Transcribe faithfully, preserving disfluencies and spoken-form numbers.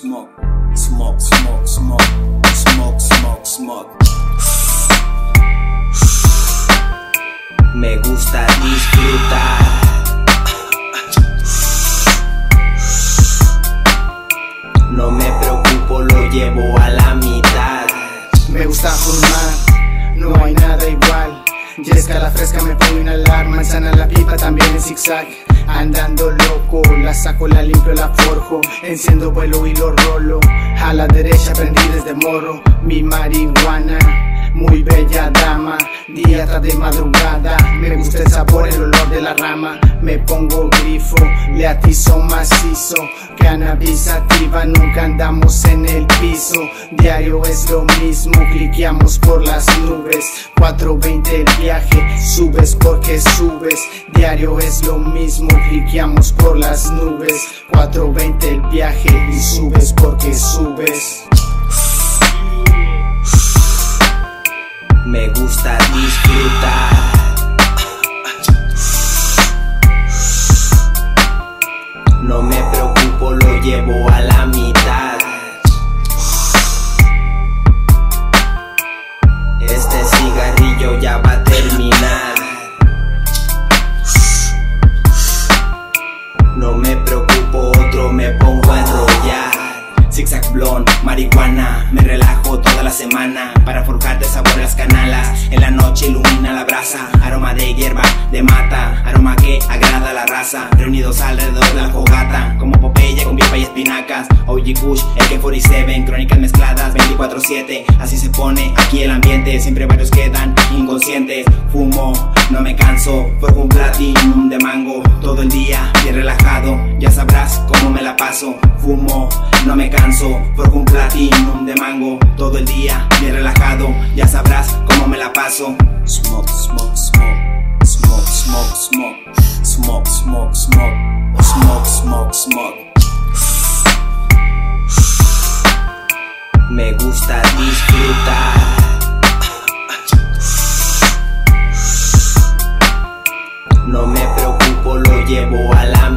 smoke, smoke, smoke, smoke, smoke, smoke, smoke. Me gusta disfrutar. No me preocupo, lo llevo a la mitad. Me gusta fumar, no hay nada igual. Yesca la fresca me pongo a inhalar. Manzana la pipa también en zigzag. Andando loco, la saco, la limpio, la forjo. Enciendo, vuelo y lo rolo. A la derecha aprendí desde morro. Mi marihuana, muy bella dama. Día tras de madrugada. Me gusta el sabor, el olor de la rama. Me pongo grifo, le atizo macizo. Cannabis sativa, nunca andamos en el piso. Diario es lo mismo, cliqueamos por las nubes. cuatro veinte el viaje, subes porque subes. Diario es lo mismo, cliqueamos por las nubes. cuatro veinte el viaje y subes porque subes. Me gusta disfrutar. No me preocupo, lo llevo a la mitad. Este cigarrillo ya va a terminar. No me preocupo, otro me pongo a enrollar. Zigzag blonde, marihuana, me relajo toda la semana para forjar de sabor las canalas. En la noche ilumina la brasa, aroma de hierba, de mata, aroma que agrada a la raza. Reunidos alrededor de la fogata, como Popeye con pipa y espinacas. O G Kush, el K cuarenta y siete, crónicas mezcladas veinticuatro siete. Así se pone aquí el ambiente, siempre varios quedan inconscientes. Fumo, no me canso, forjo un platinum de mango. Todo el día bien relajado, ya sabrás cómo me la paso. Fumo, no me canso, forjo un platinum de mango. Todo el día bien relajado, ya sabrás cómo me la paso. Smoke, smoke, smoke, smoke, smoke, smoke, smoke, smoke, smoke, smoke, smoke, smoke. Me gusta disfrutar. No me preocupo, lo llevo a la